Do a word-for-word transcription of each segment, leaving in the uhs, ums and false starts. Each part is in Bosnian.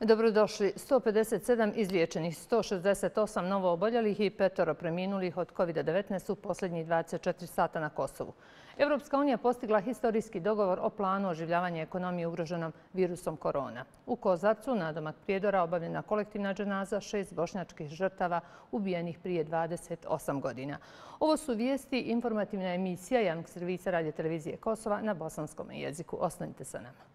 Dobrodošli. sto pedeset sedam izliječenih, sto šezdeset osam novo oboljelih i petoro preminulih od kovid devetnaest u posljednjih dvadeset četiri sata na Kosovu. Evropska unija postigla historijski dogovor o planu oživljavanja ekonomije ugroženom virusom korona. U Kozarcu, nadomak Prijedora, obavljena kolektivna dženaza šest bošnjačkih žrtava ubijenih prije dvadeset osam godina. Ovo su vijesti, informativna emisija javnog servisa Radio televizije Kosova na bosanskom jeziku. Ostanite sa nama.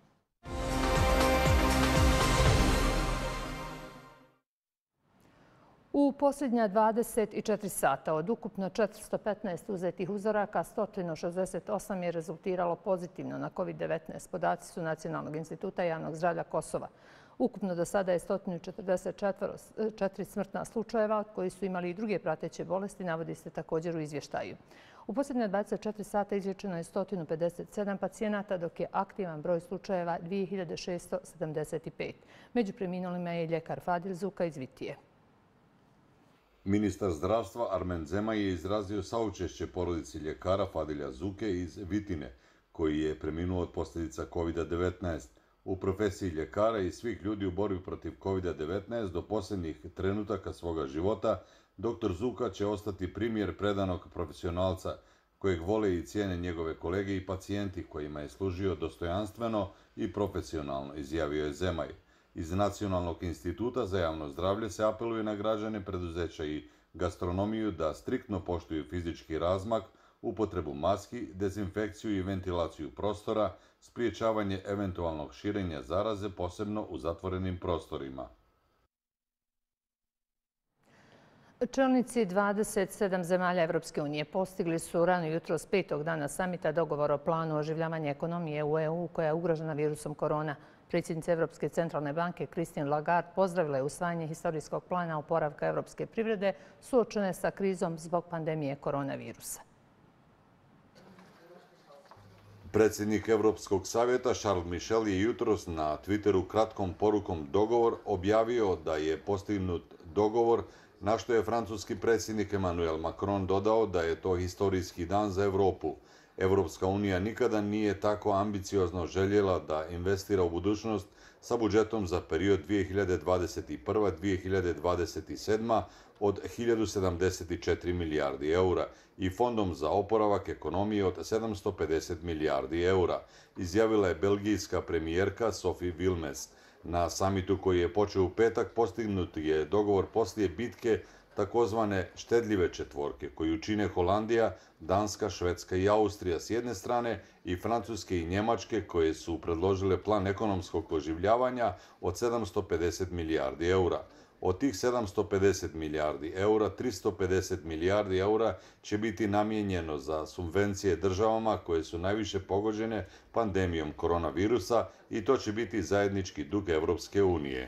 U posljednja dvadeset četiri sata od ukupno četiristo petnaest uzetih uzoraka, sto šezdeset osam je rezultiralo pozitivno na kovid devetnaest. Podaci su Nacionalnog instituta javnog zdravlja Kosova. Ukupno do sada je sto četrdeset četiri smrtna slučajeva, od koji su imali i druge prateće bolesti, navodi se također u izvještaju. U posljednje dvadeset četiri sata izliječeno je sto pedeset sedam pacijenata, dok je aktivan broj slučajeva dvije hiljade šesto sedamdeset pet. Među preminulima je ljekar Fadil Zuka iz Vitije. Ministar zdravstva Armen Zemaj je izrazio saučešće porodici ljekara Fadilja Zuke iz Vitine, koji je preminuo od posljedica kovid devetnaest. U profesiji ljekara i svih ljudi u borbi protiv kovid devetnaest do posljednjih trenutaka svoga života, doktor Zuka će ostati primjer predanog profesionalca kojeg vole i cijene njegove kolege i pacijenti, kojima je služio dostojanstveno i profesionalno, izjavio je Zemaj. Iz Nacionalnog instituta za javno zdravlje se apeluje na građane, preduzeća i gastronomiju da striktno poštuju fizički razmak, upotrebu maski, dezinfekciju i ventilaciju prostora, spriječavanje eventualnog širenja zaraze, posebno u zatvorenim prostorima. Čelnici dvadeset sedam zemalja Evropske unije postigli su rano jutros petog dana samita dogovor o planu oživljavanja ekonomije u E U koja je ugrožena virusom korona. Predsjednica Evropske centralne banke Christine Lagarde pozdravila je usvajanje historijskog plana oporavka evropske privrede suočene sa krizom zbog pandemije koronavirusa. Predsjednik Europskog savjeta Charles Michel je jutros na Twitteru kratkom porukom dogovor objavio da je postignut dogovor, na što je francuski predsjednik Emmanuel Macron dodao da je to historijski dan za Europu. Evropska unija nikada nije tako ambiciozno željela da investira u budućnost sa budžetom za period dvije hiljade dvadeset prva do dvije hiljade dvadeset sedma od hiljadu sedamdeset četiri milijardi eura i fondom za oporavak ekonomije od sedamsto pedeset milijardi eura, izjavila je belgijska premijerka Sophie Wilmes. Na samitu koji je počeo u petak postignut je dogovor poslije bitke takozvane štedljive četvorke, koju čine Holandija, Danska, Švedska i Austrija s jedne strane i Francuske i Njemačke, koje su predložile plan ekonomskog oživljavanja od sedamsto pedeset milijardi eura. Od tih sedamsto pedeset milijardi eura, tristo pedeset milijardi eura će biti namijenjeno za subvencije državama koje su najviše pogođene pandemijom koronavirusa i to će biti zajednički dug Evropske unije.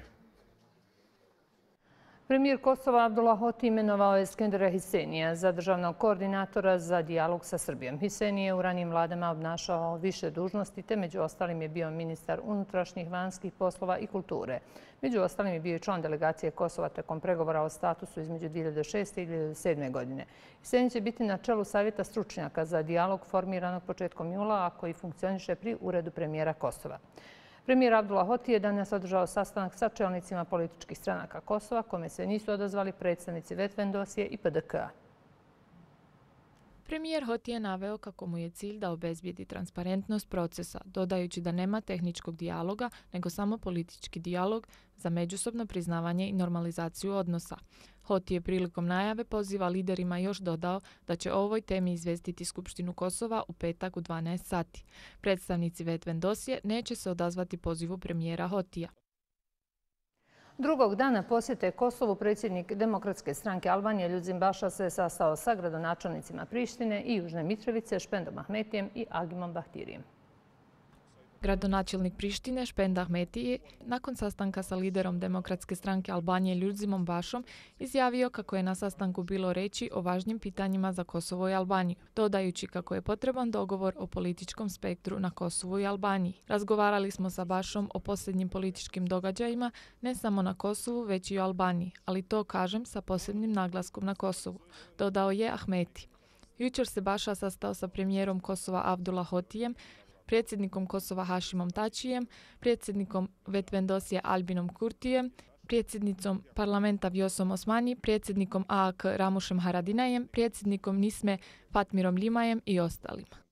Premijer Kosova Abdullah Hoti imenovao je Skendera Hisenija za državnog koordinatora za dijalog sa Srbijom. Hiseni je u ranijim vladama obnašao više dužnosti, te među ostalim je bio ministar unutrašnjih, vanjskih poslova i kulture. Među ostalim je bio i član delegacije Kosova tokom pregovora o statusu između dvije hiljade šeste i dvije hiljade sedme. godine. Hiseni će biti na čelu savjeta stručnjaka za dijalog formiranog početkom jula, a koji funkcioniše pri uredu premijera Kosova. Premijer Abdullah Hoti je danas održao sastanak sa čelnicima političkih stranaka Kosova, kome se nisu odazvali predstavnici Vetvendosije i P D K-a. Premijer Hoti je naveo kako mu je cilj da obezbijedi transparentnost procesa, dodajući da nema tehničkog dijaloga, nego samo politički dijalog za međusobno priznavanje i normalizaciju odnosa. Hoti je prilikom najave poziva liderima još dodao da će o ovoj temi izvestiti Skupštinu Kosova u petak u dvanaest sati. Predstavnici Vetvendosije neće se odazvati pozivu premijera Hotija. Drugog dana posjete Kosovu predsjednik Demokratske stranke Albanije Ljuzim Baša se sastao sa gradonačelnicima Prištine i Južne Mitrovice Špendom Ahmetijem i Agimom Bahtirijem. Gradonačelnik Prištine Špend Ahmeti nakon sastanka sa liderom Demokratske stranke Albanije Ljuzimom Bašom izjavio kako je na sastanku bilo reći o važnim pitanjima za Kosovo i Albaniju, dodajući kako je potreban dogovor o političkom spektru na Kosovu i Albaniji. Razgovarali smo sa Bašom o posljednjim političkim događajima ne samo na Kosovu, već i u Albaniji, ali to kažem sa posebnim naglaskom na Kosovu, dodao je Ahmeti. Jučer se Baša sastao sa premijerom Kosova Abdullah Hotijem, predsjednikom Kosova Hašimom Tačijem, predsjednikom Vetvendosije Albinom Kurtijem, predsjednicom parlamenta Vjosom Osmani, predsjednikom A A K Ramušem Haradinajem, predsjednikom Nisme Fatmirom Limajem i ostalima.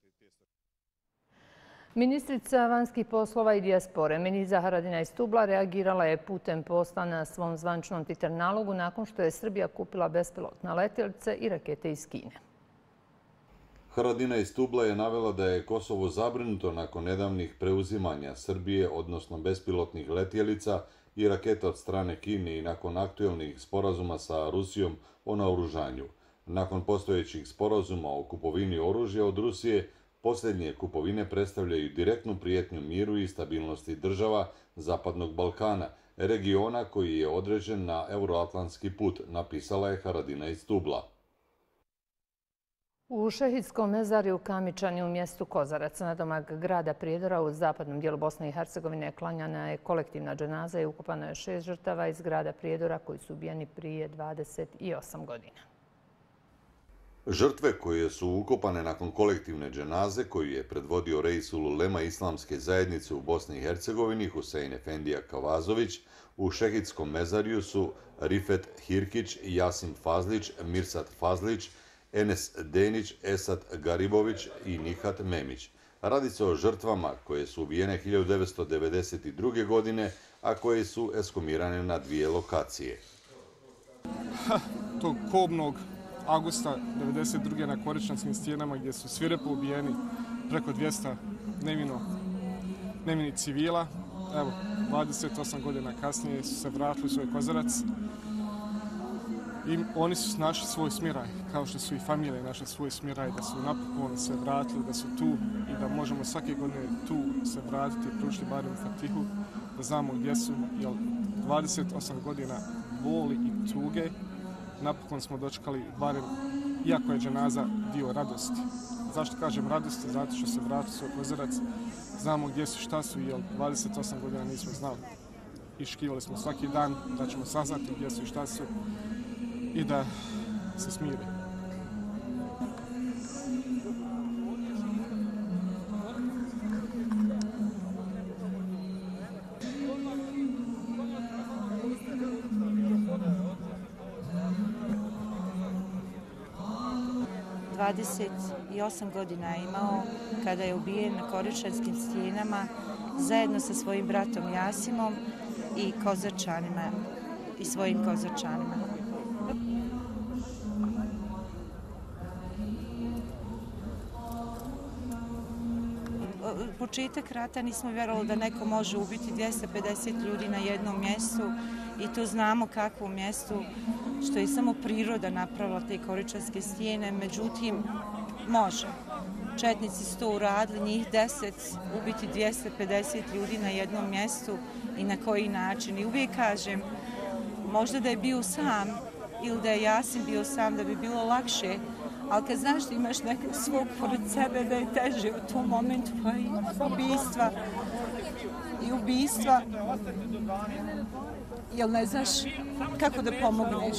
Ministrica vanjskih poslova i dijaspore Meniza Haradinaj Stubla reagirala je putem posta na svom zvaničnom Twitter nalogu nakon što je Srbija kupila bespilotne letjelice i rakete iz Kine. Haradinaj Stubla je navela da je Kosovo zabrinuto nakon nedavnih preuzimanja Srbije, odnosno bespilotnih letjelica i raketa od strane Kine i nakon aktuelnih sporazuma sa Rusijom o naoružanju. Nakon postojećih sporazuma o kupovini oružja od Rusije, posljednje kupovine predstavljaju direktnu prijetnju miru i stabilnosti država Zapadnog Balkana, regiona koji je određen na euroatlantski put, napisala je Haradinaj Stubla. U šehidskom mezariju Kamičani u mjestu Kozarac, nadomak grada Prijedora u zapadnom dijelu Bosne i Hercegovine, klanjana je kolektivna dženaza i ukopano je šest žrtava iz grada Prijedora koji su ubijeni prije dvadeset osam godina. Žrtve koje su ukopane nakon kolektivne dženaze koju je predvodio Reisul Ulema Islamske zajednice u Bosni i Hercegovini Husein Efendija Kavazović, u šehidskom mezariju su Rifet Hirkić, Jasim Fazlić, Mirsat Fazlić, Enes Denić, Esat Garibović i Nihat Memić. Radi se o žrtvama koje su ubijene hiljadu devetsto devedeset druge. godine, a koje su ekshumirane na dvije lokacije. Tog kobnog avgusta devedeset druge. na Koričanskim stijenama gdje su svirepo ubijeni preko dvjesto nevino, nevinih civila. Evo, dvadeset osam godina kasnije su se vratili u svoj Kozarac i oni su našli svoj smiraj, kao što su i familije našli svoj smiraj, da su napokon se vratili, da su tu i da možemo svake godine tu se vratiti i pručiti barem Fatihu, da znamo gdje su, jer dvadeset osam godina boli i tuge, napokon smo dočekali barem, iako je dženaza dio radosti. Zašto kažem radosti? Zato što se vratili svoj Kozarac, znamo gdje su, šta su, jer dvadeset osam godina nismo znali. Iškivali smo svaki dan da ćemo saznati gdje su i šta su i da se smire. dvadeset osam godina je imao kada je ubijen na Koričanskim stijenama zajedno sa svojim bratom Jasimom i Kozarčanima i svojim Kozarčanima. Početak rata nismo vjerovali da neko može ubiti dvjesto pedeset ljudi na jednom mjestu i to znamo kakvom mjestu, što je samo priroda napravila te Koričanske stijene, međutim može. Četnici su to uradili, njih deset, ubiti dvjesto pedeset ljudi na jednom mjestu i na koji način. I uvijek kažem, možda da je bio sam ili da je Jasim bio sam, da bi bilo lakše, ali kad znaš da imaš nekog svog pored sebe, da je teže u tom momentu, pa i ubijstva i ubijstva, jer ne znaš kako da pomogneš.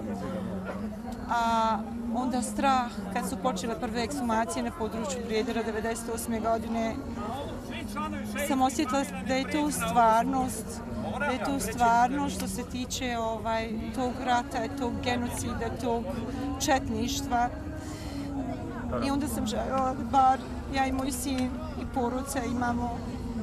A onda strah, kad su počele prve ekshumacije na području Prijedora devedeset osme. godine, sam osjetila da je to stvarnost, da je to stvarnost što se tiče ovaj, tog rata, tog genocida, tog četništva. I onda sam željela da bar ja i moj sin i porodica imamo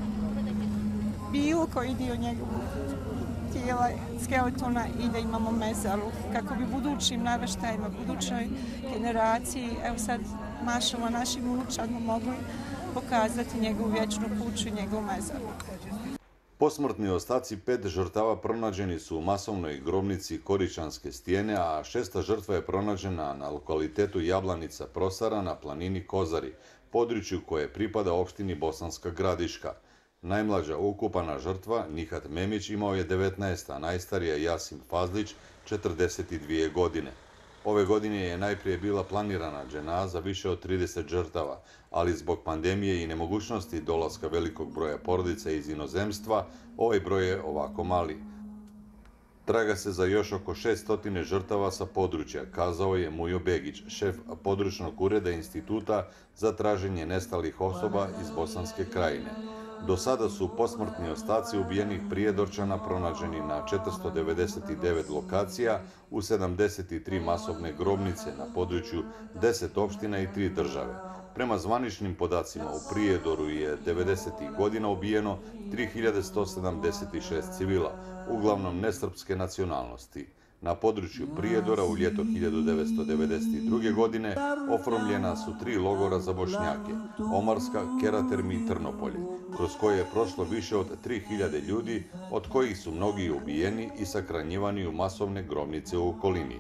bilo koji dio njegovog tijela, skeletona i da imamo mezalu kako bi budućim naraštajima, budućoj generaciji, evo sad mašala našim unučadima mogli pokazati njegovu vječnu kuću i njegovu mezalu. Posmrtni ostaci pet žrtava pronađeni su u masovnoj grobnici Koričanske stijene, a šesta žrtva je pronađena na lokalitetu Jablanica Prosara na planini Kozari, području koje pripada opštini Bosanska Gradiška. Najmlađa ukopana žrtva, Nihat Memić, imao je devetnaest, a najstarija Jasim Fazlić četrdeset dvije godine. Ove godine je najprije bila planirana dženaza više od trideset žrtava, ali zbog pandemije i nemogućnosti dolaska velikog broja porodica iz inozemstva, ovaj broj je ovako mali. Traga se za još oko šesto žrtava sa područja, kazao je Mujo Begić, šef područnog ureda instituta za traženje nestalih osoba iz Bosanske krajine. Do sada su posmrtni ostaci ubijenih Prijedorčana pronađeni na četiristo devedeset devet lokacija u sedamdeset tri masovne grobnice na području deset opština i tri države. Prema zvaničnim podacima u Prijedoru je devedesetih godina ubijeno tri hiljade sto sedamdeset šest civila, uglavnom nesrpske nacionalnosti. Na području Prijedora u ljeto hiljadu devetsto devedeset druge. godine oformljena su tri logora za Bošnjake, Omarska, Keratermi i Trnopolje, kroz koje je prošlo više od tri hiljade ljudi, od kojih su mnogi ubijeni i sakranjivani u masovne grobnice u okolini.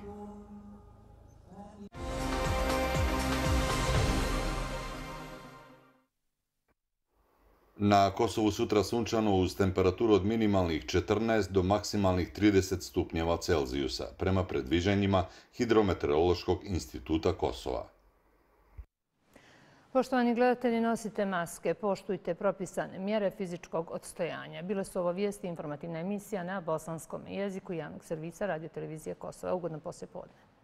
Na Kosovu sutra sunčano uz temperaturu od minimalnih četrnaest do maksimalnih trideset stupnjeva Celzijusa, prema predviđanjima Hidrometeorološkog instituta Kosova. Poštovani gledatelji, nosite maske, poštujte propisane mjere fizičkog odstojanja. Bile su ovo vijesti, informativna emisija na bosanskom jeziku javnog servisa Radio televizije Kosova. Ugodno poslijepodne.